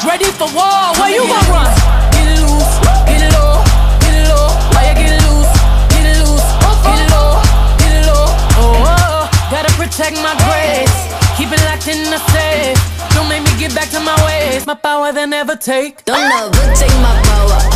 ready for war. Where you gon' run? Get it loose, get it low, get it low. Why you get it loose, get it loose, get it low, get it low. Oh, gotta protect my grace, keep it locked in the safe. Don't make me get back to my ways. My power they never take. Don't never take my power.